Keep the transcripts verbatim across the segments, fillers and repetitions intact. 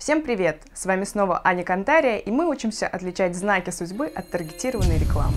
Всем привет! С вами снова Аня Кантария, и мы учимся отличать знаки судьбы от таргетированной рекламы.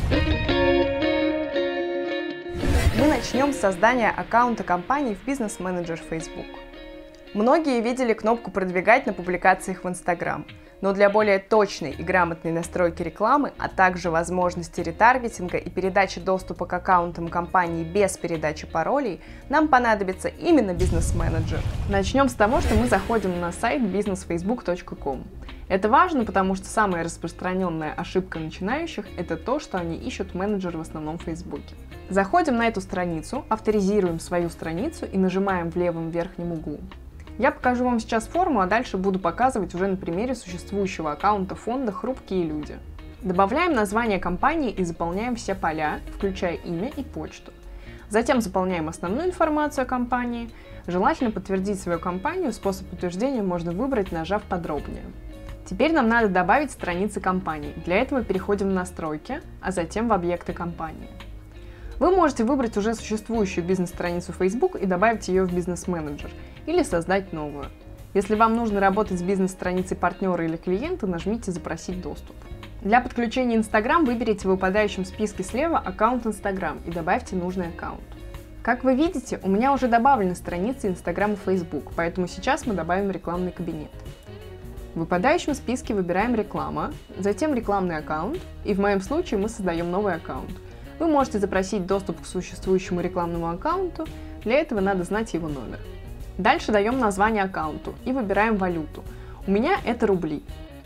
Мы начнем с создания аккаунта компании в бизнес-менеджер Facebook. Многие видели кнопку «Продвигать» на публикациях в Instagram, но для более точной и грамотной настройки рекламы, а также возможности ретаргетинга и передачи доступа к аккаунтам компании без передачи паролей, нам понадобится именно бизнес-менеджер. Начнем с того, что мы заходим на сайт бизнес фейсбук точка ком. Это важно, потому что самая распространенная ошибка начинающих – это то, что они ищут менеджера в основном в Фейсбуке. Заходим на эту страницу, авторизируем свою страницу и нажимаем в левом верхнем углу. Я покажу вам сейчас форму, а дальше буду показывать уже на примере существующего аккаунта фонда «Хрупкие люди». Добавляем название компании и заполняем все поля, включая имя и почту. Затем заполняем основную информацию о компании. Желательно подтвердить свою компанию, способ подтверждения можно выбрать, нажав «Подробнее». Теперь нам надо добавить страницы компании. Для этого переходим в настройки, а затем в объекты компании. Вы можете выбрать уже существующую бизнес-страницу Facebook и добавить ее в бизнес-менеджер, или создать новую. Если вам нужно работать с бизнес-страницей партнера или клиента, нажмите «Запросить доступ». Для подключения Instagram выберите в выпадающем списке слева аккаунт Instagram и добавьте нужный аккаунт. Как вы видите, у меня уже добавлены страницы Instagram и Facebook, поэтому сейчас мы добавим рекламный кабинет. В выпадающем списке выбираем «Реклама», затем «Рекламный аккаунт», и в моем случае мы создаем новый аккаунт. Вы можете запросить доступ к существующему рекламному аккаунту, для этого надо знать его номер. Дальше даем название аккаунту и выбираем валюту. У меня это рубли.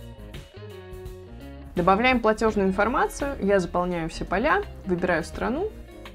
Добавляем платежную информацию, я заполняю все поля, выбираю страну.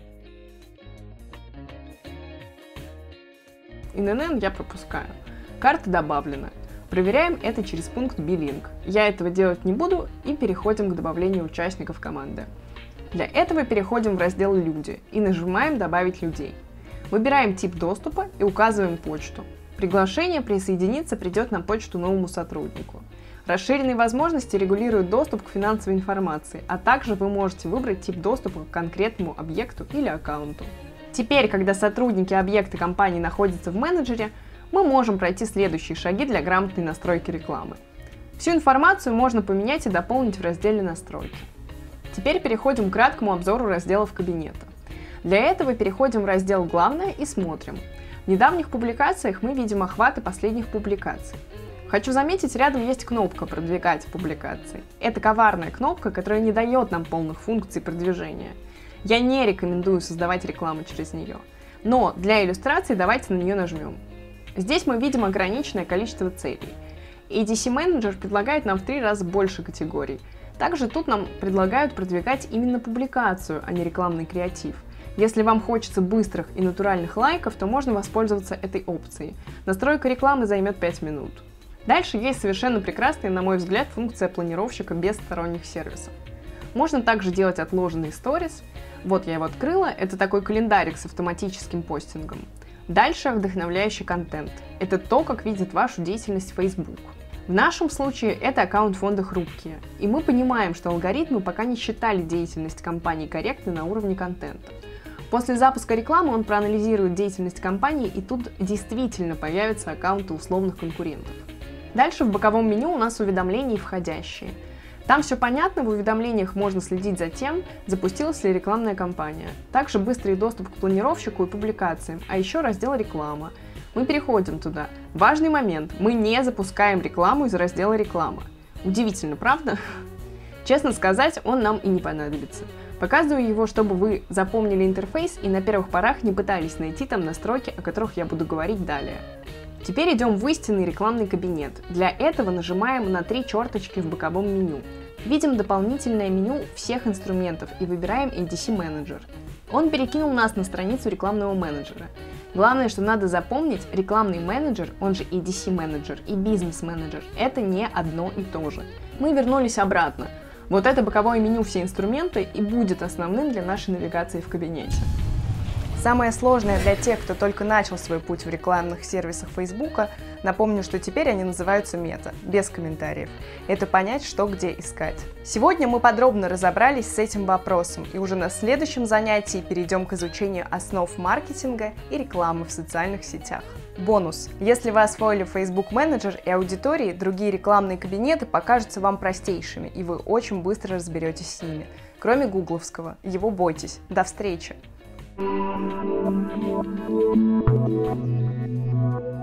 эн эн эн я пропускаю. Карта добавлена. Проверяем это через пункт «Биллинг». Я этого делать не буду и переходим к добавлению участников команды. Для этого переходим в раздел «Люди» и нажимаем «Добавить людей». Выбираем тип доступа и указываем почту. Приглашение присоединиться придет на почту новому сотруднику. Расширенные возможности регулируют доступ к финансовой информации, а также вы можете выбрать тип доступа к конкретному объекту или аккаунту. Теперь, когда сотрудники объекта компании находятся в менеджере, мы можем пройти следующие шаги для грамотной настройки рекламы. Всю информацию можно поменять и дополнить в разделе «Настройки». Теперь переходим к краткому обзору разделов кабинета. Для этого переходим в раздел «Главное» и смотрим. В недавних публикациях мы видим охваты последних публикаций. Хочу заметить, рядом есть кнопка «Продвигать публикации». Это коварная кнопка, которая не дает нам полных функций продвижения. Я не рекомендую создавать рекламу через нее. Но для иллюстрации давайте на нее нажмем. Здесь мы видим ограниченное количество целей. эй ди си Manager предлагает нам в три раза больше категорий. Также тут нам предлагают продвигать именно публикацию, а не рекламный креатив. Если вам хочется быстрых и натуральных лайков, то можно воспользоваться этой опцией. Настройка рекламы займет пять минут. Дальше есть совершенно прекрасная, на мой взгляд, функция планировщика без сторонних сервисов. Можно также делать отложенные сторис. Вот я его открыла, это такой календарик с автоматическим постингом. Дальше вдохновляющий контент. Это то, как видит вашу деятельность Facebook. В нашем случае это аккаунт фонда «Хрупкие», и мы понимаем, что алгоритмы пока не считали деятельность компании корректной на уровне контента. После запуска рекламы он проанализирует деятельность компании, и тут действительно появятся аккаунты условных конкурентов. Дальше в боковом меню у нас уведомления и входящие. Там все понятно, в уведомлениях можно следить за тем, запустилась ли рекламная кампания. Также быстрый доступ к планировщику и публикациям, а еще раздел «Реклама». Мы переходим туда. Важный момент, мы не запускаем рекламу из раздела «Реклама». Удивительно, правда? Честно сказать, он нам и не понадобится. Показываю его, чтобы вы запомнили интерфейс и на первых порах не пытались найти там настройки, о которых я буду говорить далее. Теперь идем в истинный рекламный кабинет. Для этого нажимаем на три черточки в боковом меню. Видим дополнительное меню всех инструментов и выбираем эй ди си Manager. Он перекинул нас на страницу рекламного менеджера. Главное, что надо запомнить, рекламный менеджер, он же эй ди си Manager и бизнес-менеджер, это не одно и то же. Мы вернулись обратно. Вот это боковое меню «Все инструменты» и будет основным для нашей навигации в кабинете. Самое сложное для тех, кто только начал свой путь в рекламных сервисах Facebook, напомню, что теперь они называются мета, без комментариев. Это понять, что где искать. Сегодня мы подробно разобрались с этим вопросом, и уже на следующем занятии перейдем к изучению основ маркетинга и рекламы в социальных сетях. Бонус. Если вы освоили Facebook Manager и аудитории, другие рекламные кабинеты покажутся вам простейшими, и вы очень быстро разберетесь с ними. Кроме гугловского. Его бойтесь. До встречи!